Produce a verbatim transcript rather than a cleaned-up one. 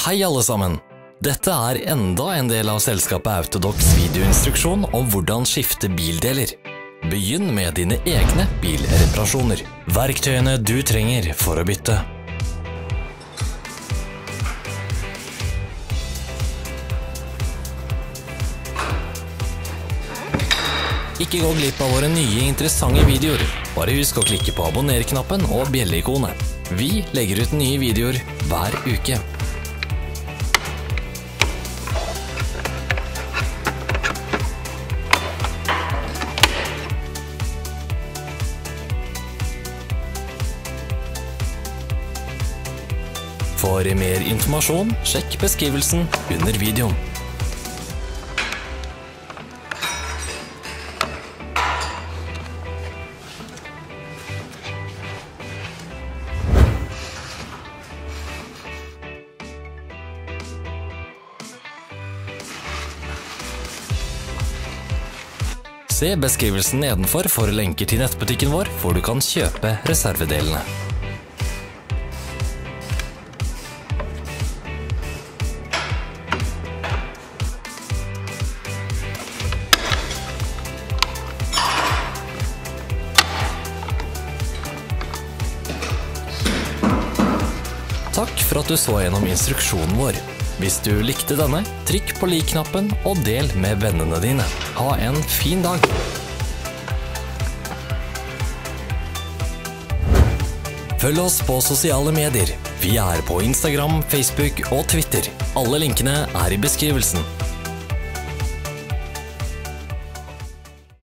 Hei alle sammen! Dette er enda en del av selskapet Autodocs videoinstruksjon om hvordan skifte bildeler. Begynn med dine egne bilreparasjoner. Verktøyene du trenger for å bytte. Ikke gå glipp av våre nye interessante videoer. Bare husk å klikke på abonner-knappen og bjelle-ikonet. Vi legger ut nye videoer hver uke. For mer informasjon, sjekk beskrivelsen under videoen. Se beskrivelsen nedenfor for lenker til nettbutikken vår, hvor du kan kjøpe reservedelene. Takk for at du så gjennom instruksjonen vår. Hvis du likte denne, trykk på lik-knappen og del med vennene dine. Ha en fin dag! Følg oss på sosiale medier. Vi er på Instagram, Facebook og Twitter. Alle linkene er i beskrivelsen.